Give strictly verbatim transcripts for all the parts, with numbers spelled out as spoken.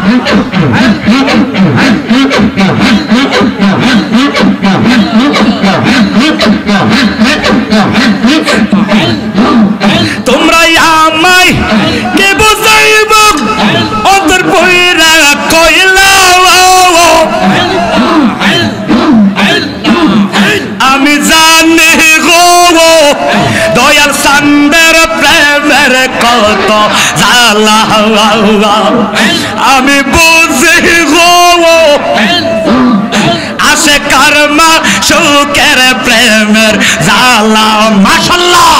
তোমরা আমায় কে বুঝাইব অন্তর বইরা কইলা আমি জানি গো দয়াল সান্দের প্রেমের কত জ্বালা আমি বুঝি গো আসে কর্মা সুখের প্রেমের জ্বালা মাশাআল্লাহ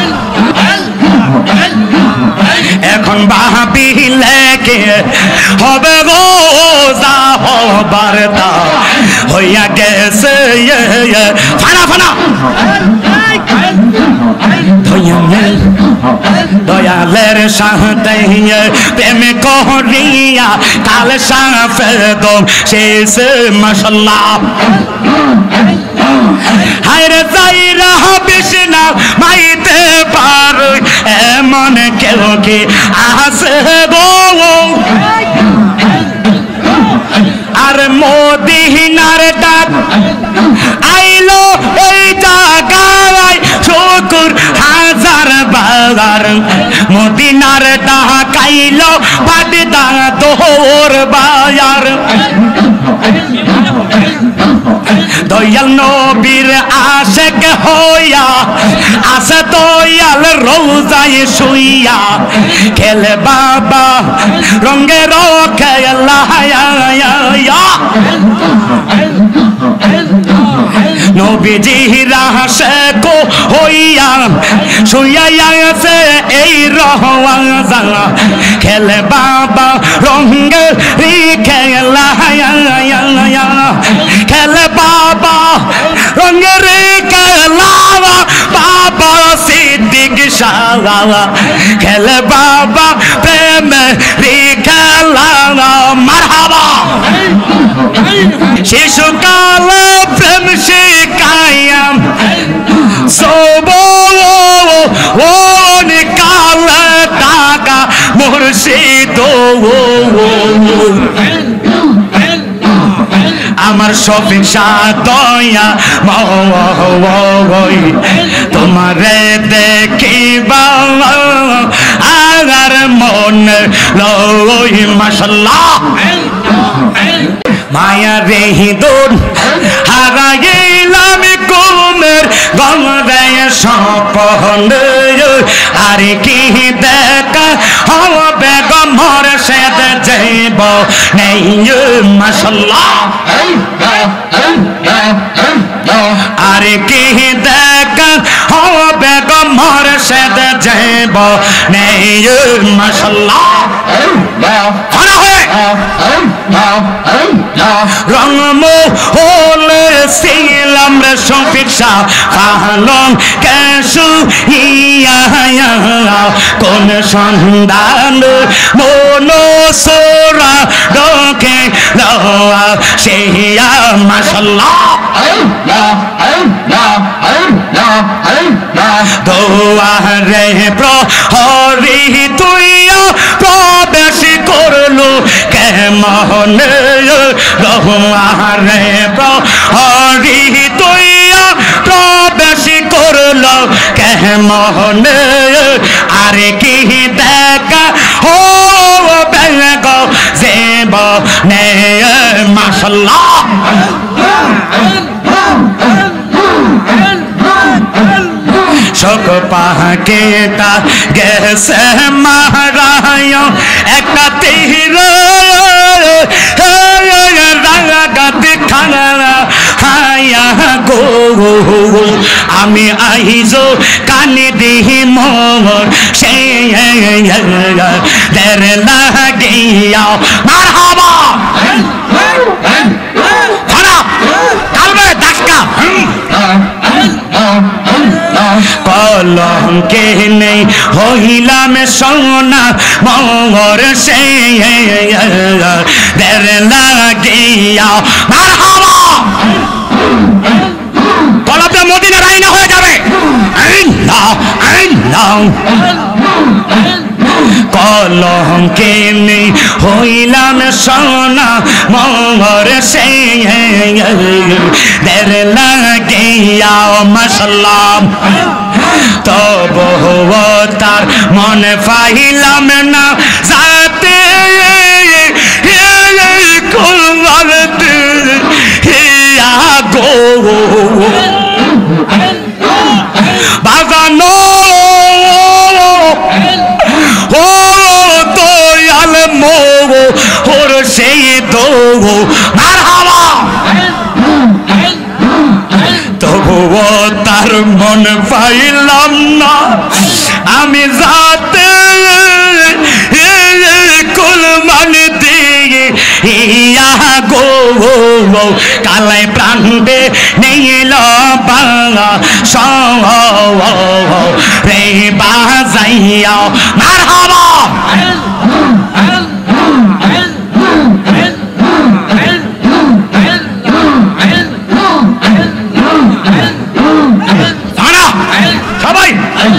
এখন ভাবিলে কে হবে গো যা হবার তা হইয়া গেছে ফানা ফানা দয়ালের সাথে প্রেম করিয়া কাল সাফেদম শেষে মাশাআল্লাহ হায়রে যাইরা হবিস না মাইতে পারো এমন কেউ কি আছে গো আর মদিনার ডাক আইলো এই জায়গায় শুকুর হাজার বার মদিনার ডাক আইলো বাদদা দোর বায়ার দয়াল নবীর আশেক হইয়া আসে দয়াল রোজায় শুইয়া খেলে বাবা রঙের খেলা নবীজির আশেক হইয়া শুইয়া আছে এই রওজা খেলে বাবা রঙের খেলা খেলে বাবা রঙের খেলা বাবা সিদ্দিক শাহ খেলে বাবা প্রেমে খেলা মারহাবা শিশুকাল প্রেম শিখায়াম সব ও নিকাল টাকা মুর্শিদ আমার শফিক শাহ দয়া মওই তোমারে দেখিবা আর মন লই মাশাআল্লাহ মায়া রেহি দূর হারাইলাম কুমের গঙ্গে সপন আর কি দেখা হবে গো মুর্শিদ যাইব নেই মাশাআল্লাহ আর কি দেখা হবে গো মুর্শিদ যাইব নেই মাশাআল্লাহ রঙমো হলে ছিলাম রে শফিক শাহ পালন কেশু ইয়া কোন সন্ধান মনো সোরা ডকে লওয়া সেইয়া মাশাআল্লাহ দোয়া রে প্রহরী তুইয়া প্রবেশ করলো কেমন রে প্রহরী তুইয়া প্রবেশ করলো কেমন আরে কি দেখা হো বেগ যেব নে মাশাআল্লাহ শোক পাকেটা গেছে মারায় একটা তীর রাগাতে খানা হায়া গো আমি আইজো কানে দিহি মোর সে দের লাগিয়া মারহাবা খারাপ কালবে ধাক্কা কলঙ্কে নেই হইলাম সোনা মোর সে দের লাগিয়া মারহাবা কলবে মদিনার আইনা হয়ে যাবে কলঙ্কিনী হইলাম সোনা মোর সে দের লাগিয়া মাশাল্লাহ তবু তার মনে পাইলাম না যাতে কুলবার হিয়া গো বাগানো ও দয়াল মো ওর সেই দো মারহাবা তবুও তার মন পাইলাম না আমি যাতে কুলমান দিয়ে ইয়া গো কালাই প্রাণবে নিল বাংলা রে বাজাইয়া মারহাবা সবাই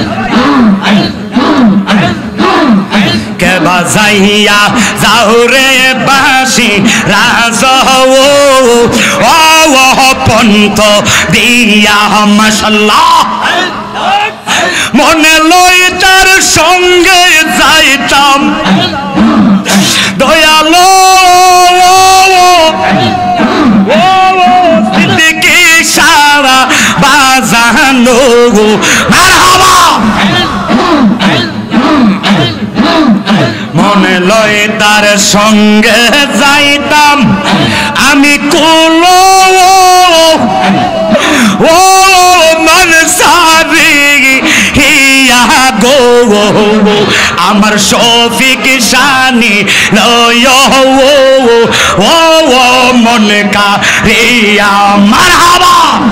কে বাজাইয়া যাও রে বাসি রাজ ও পন্থ দিয়া মাশাল্লাহ মনে লই তার সঙ্গে যাইতাম দয়ালো সিদ্দিকী সারা বাজানো মারহাবা মনে লয় তার সঙ্গে যাইতাম আমি কুলো ও মন সারি হিয়া গো আমার শফিক শানি লয় ও মন কা রিয়া মারহাবা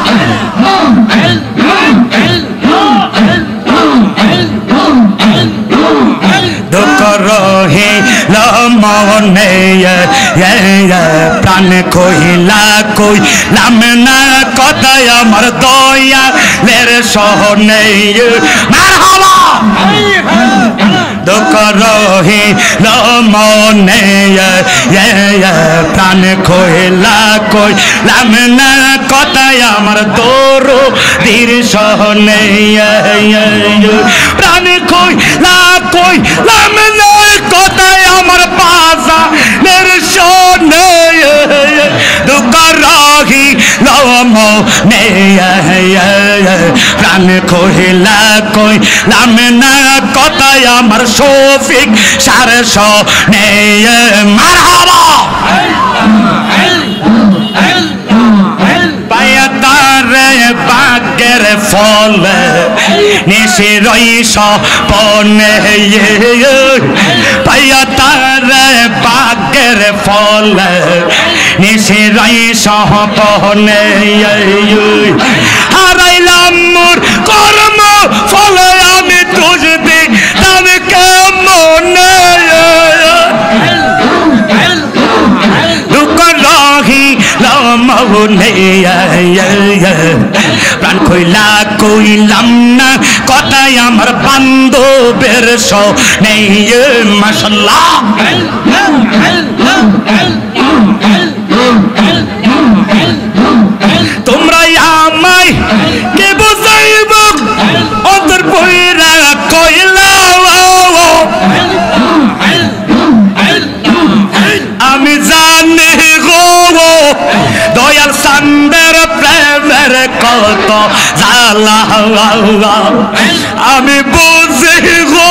দুঃখ রহে মনে প্রাণ কহিলা কইলাম না কথায় আমার দয়া লের সহনে মারহাবা দুঃখ রহে মনে প্রাণ কহিলা কইলাম না কথায় আমার তোর দীর সহনে প্রাণ কইলা কইলাম না কথায় আমার পাশা লের সহনে দুঃখ রহি মনে প্রাণ কহিলা কইলাম না কথায় আমার শফিক সার সনে মারহাবা পায়া তারে বাগের ফল নিশি রইস পনে পায়া তারে বাগের ফল নিশি রইস পনে হারাইলাম মোর কর্ম ফলে আমি তুজতে তবে কেমনে দুঃখ রহি মনে প্রাণ কইলা কইলাম না কথায় আমার বান্ধবের সনে মাশাল্লাহ তোমরা আমায় কে বুঝাইব অন্তর পইরা কইলা আমি জানি গো দয়াল সান্দের প্রেমের কত জ্বালা আমি বুঝি গো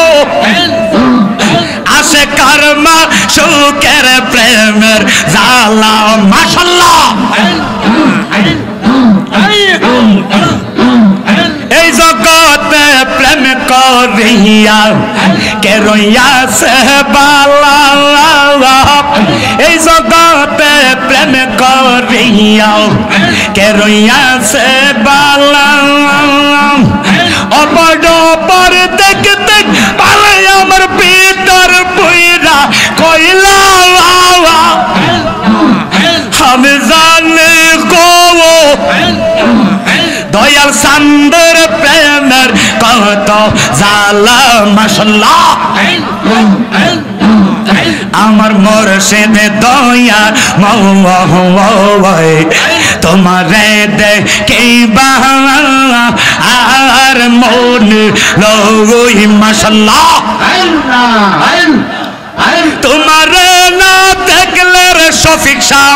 আসে কর্মা সুখের প্রেমের জ্বালা মাশাল্লাহ এই জগতে প্রেম করিয়া কে রইয়াছে বালা এই জগতে প্রেম করিয়া কে রইয়াছে বালা অপর পর দেখতে পালে আমার পিতার বইরা কইলা আমি জানি গো দয়াল সান্দের প্রেমের কত জ্বালা মাশাল্লাহ আমার মুর্শিদ দয়া মওয়াই তোমারে দেখিবা আর মন লই মাশাআল্লাহ তোমারে না দেখলে রে শফিক শাম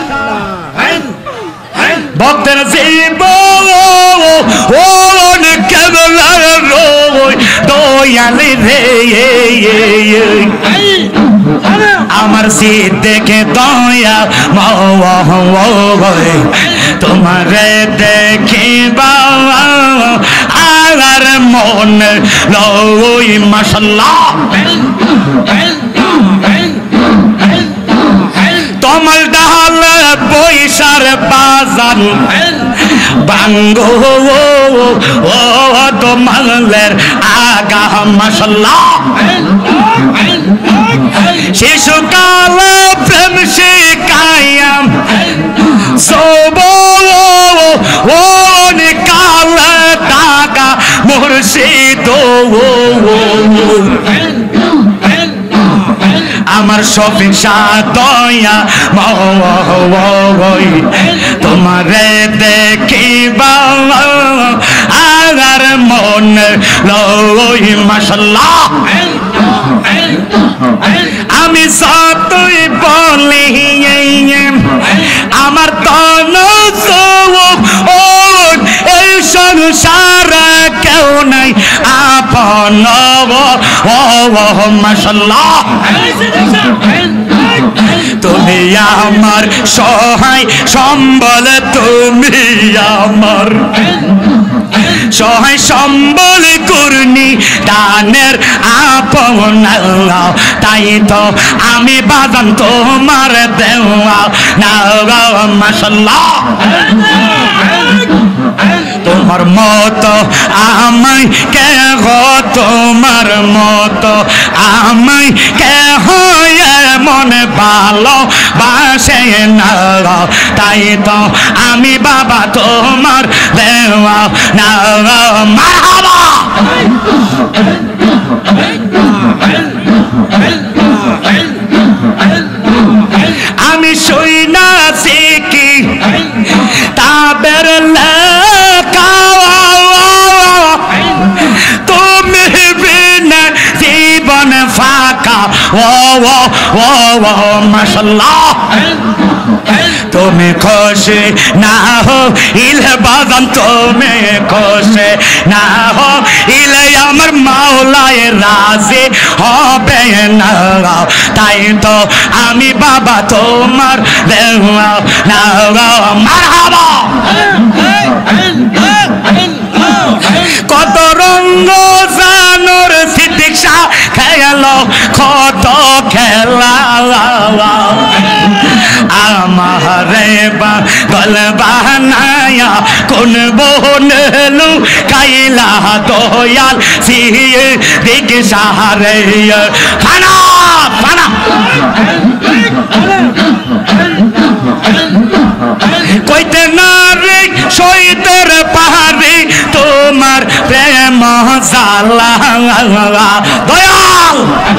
ভক্তের জীবন কেবল রই দয়ালি রে আমার সিদ দেখে দয়া মওয়াই তোমারে দেখিবা আর মন লই মাশাআল্লাহ তোমার ডাল বৈশার বাজার বাঙ্গো ও তোমালের আগা মাশাআল্লাহ শিশুকাল প্রেম শিকায়াম সব ও নিকাল টাকা মুর্শিদ আমার শফিক শাহ দয়া মওয়াই তোমারে দেখিবা আর মন লই মাশাআল্লাহ আমি যতই বলি আমার তন ও এই সংসারে কেউ নাই আপন ও মাশাআল্লাহ তুমি আমার সহায় সম্বল তুমি আমার সহায় সম্বল করনি দানের আপন তাই তো আমি বাদাম তোমার দেওয়া না মাশাআল্লাহ তোমার মত আমায় কে গো তোমার মত আমায় কে হয় মনে ভালো বাসে না তাই তো আমি বাবা তোমার দেওয়া না মারহাবা আমি শুইনাছি কি তাবের লেখা তুমি বিনা জীবন ফাঁকা ও ও ও ও মাশাআল্লাহ তুমি খুশি না হো ইলে বাজান তুমি খুশি না হো ইলে আমার মাওলায় রাজি হবে না তাই তো আমি বাবা তোমার দেওয়া না মারহাবা কত রঙ্গ জানোর সিদ্দিকশা খেলো কত খেলা আমারে বা গল বানায়া কোন বনলু কাইলা দয়াল সিয়ে দিকশা রে ফানা ফানা কইতে না রে সইতের পাহাড়ে তোমার প্রেম জালা দয়াল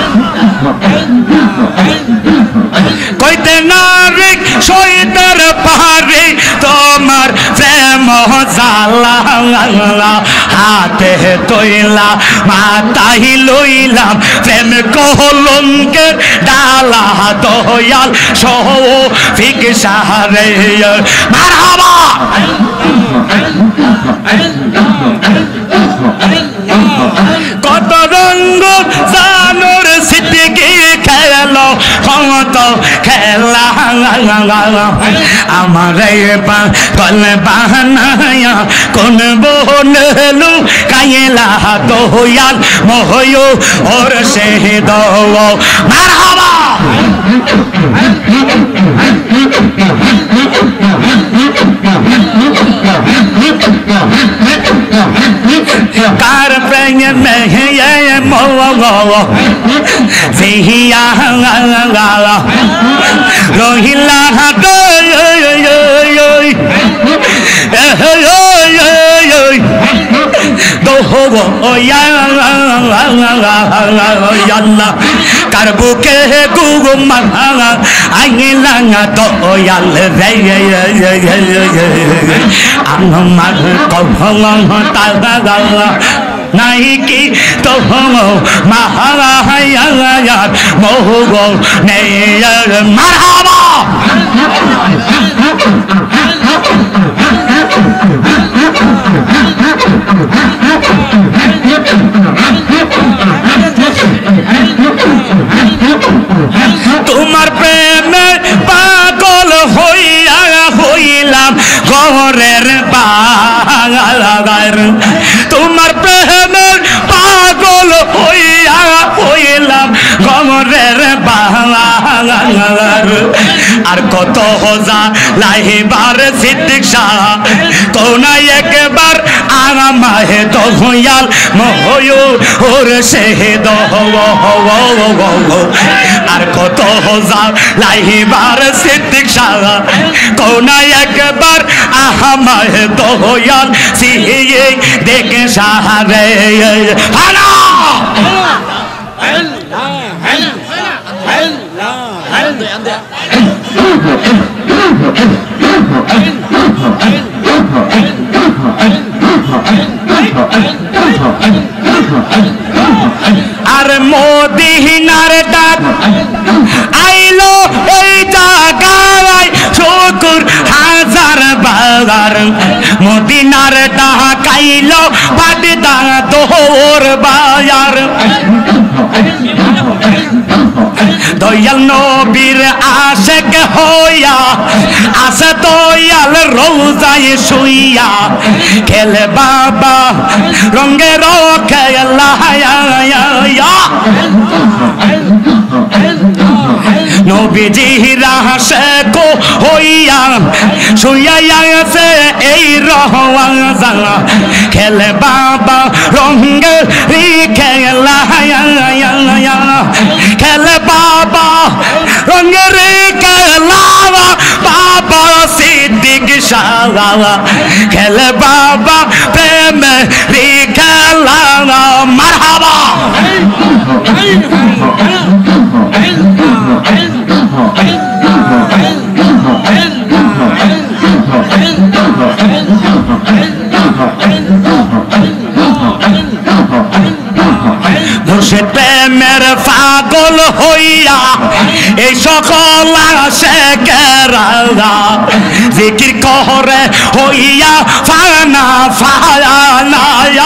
কইতে না রে সইতের পাহাড়ে তোমার প্রেম জালা হাতে তৈলা মাতাই লইলাম প্রেম কলঙ্কের ডালা দয়াল সহ ফিক সাহারে মারহাবা কত রঙ্গ জানোর সিদ্দিকি খেলো কত খেলা আমার পাগল বানায়া কোন বনলু কাইলা দয়াল মহয় ওর সে দাও মারহাবা कार प्रेम में ये मोह सिया रोहिला दो दो আল্লাহ কার বুকে গুমা আইলাঙ্গা দয়াল রে আমার কভঙ্গতা নাই কি তো মাহায়ার মোহ নেই মারহাবা তোমার প্রেমে পাগল হইয়া হইলাম ঘরের বাগার তোমার প্রেমের পাগল হইয়া হইলাম ঘরের বাগার আর কত হজা লাইবার সিদ্দিক শাহ কোনা একবার আমায় দয়াল মহয়ূর শেহদ আর কত হজা লাইবার সিদ্দিক শাহ কোনা একবার আমায় দয়াল সিয়ে দেখে সাহারে হানা আর মদিনার ডাক আইলো এই জায়গায় শুকুর হাজার বাগার মদিনার ডাক আইলো বাদদা দোর বায়ার দয়াল নবীর আশেক হইয়া আসে দয়াল রোজায় শুইয়া খেলে বাবা রঙের খেলা নবীজির আশেক হইয়া শুইয়া আসে এই রওজা খেলে বাবা রঙের খেলা খেলে বাবা রঙের খেলা বাবা সিদ্দিক শাহ খেলে বাবা প্রেমে খেলা মারহাবা মুর্শিদ প্রেমের পাগল হইয়া এই সকল আশেকেরা জিকির করে হইয়া ফানা ফায়ানায়া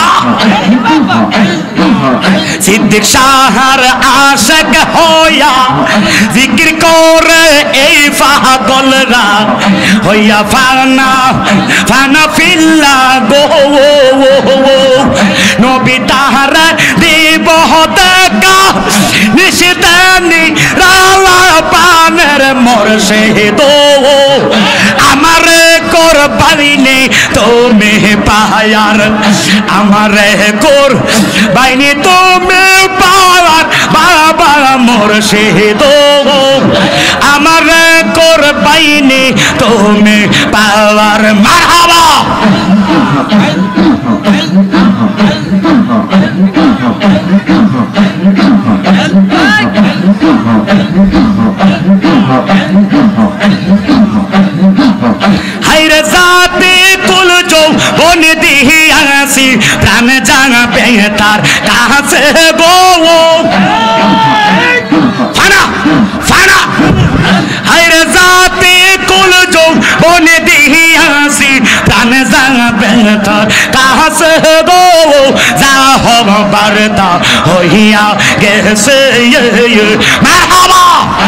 সিদ্দিক শাহর আশেক হইয়া জিকির করে এই পাগলরা হইয়া ফানা ফানা ফিল্লা গো নবী তাহারা দিব দেখা নিশিতানি রালা পানের মুর্শিদ আমারে কোরবানি তুমি পায়ার আমারে কোরবানি তুমি পাওয়ার বাবা মুর্শিদ আমারে কোরবানি তুমি পাওয়ার মারহাবা হাইরে জাতি কুল যৌবন দিয়াছি প্রাণ জাগাবে তার কাছে গো ফানা ফানা হাইরে জাতি কুল যৌবন দিয়াছি প্রাণ জাগাবে তার কাছে গো যা হবার তা হইয়া গেছে মারহাবা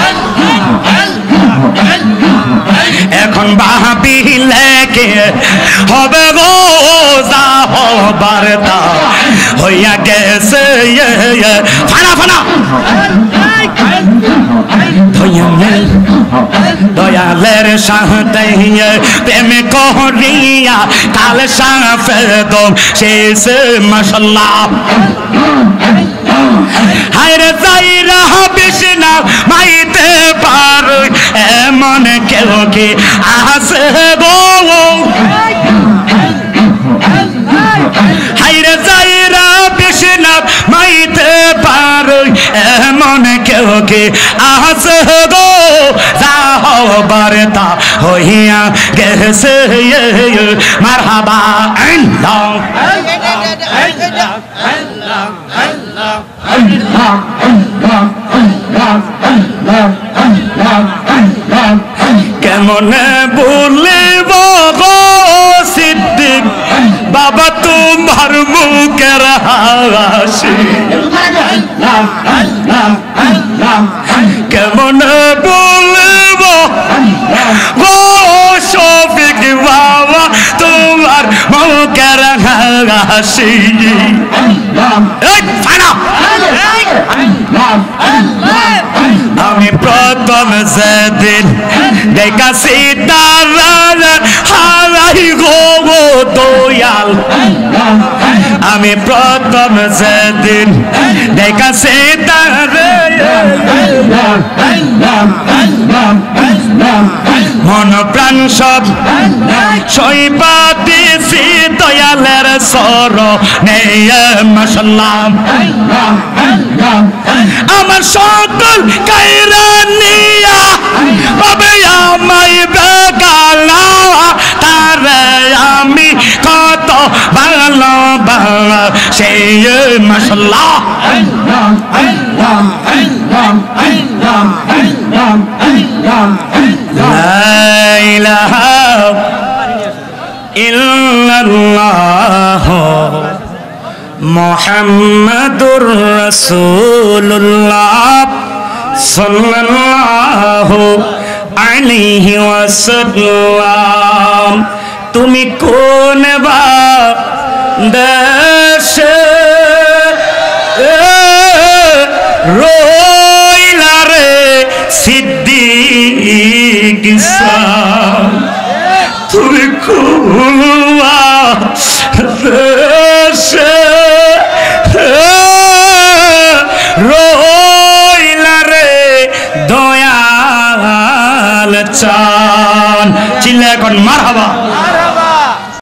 এখন ভাবিলে কে হবে গো যা হবার তা হইয়া গেছে ফানা ফানা দয়ালের সাথে প্রেম করিয়া কাল সাফেদ শেষ মাশাআল্লাহ হায়রে যাইরা বিষ্ণা মাইতে পারো এমন কেউ কি আছে গো হায়রে যাইরা কি আছে গো যাহবার তা হইয়া গেছে মারহাবা আল্লাহ আল্লাহ আল্লাহ আল্লাহ আল্লাহ আল্লাহ আল্লাহ আল্লাহ আল্লাহ কেমনে বলিব গো সিদ্দিক বাবা তোমার মুখের হাসি কেমনে বলিব গো শফিক বাবা তোমার মুখের হাসি আমি প্রথম যেদিন দেখাছি তার হারাই গো দয়াল আমি প্রথম যেদিন দেখাছি তার মন প্রাণ সব সইবা দিছি দয়ালের চরণে মাশাআল্লাহ আমার সকল কায়রা নিয়া বাবে আমায় বেগালা তারে আমি কত ভালোবাসি মাশাআল্লাহ লা ইলাহা ইল্লাল্লাহ মুহাম্মাদুর রাসূলুল্লাহ সাল্লাল্লাহু আলাইহি ওয়াসাল্লাম তুমি কোন বা দেশে রইলা রে সিদ্দিক তুমি কোন দেশে রইলা রে দয়াল চান চিল্লা এখন মারহাবা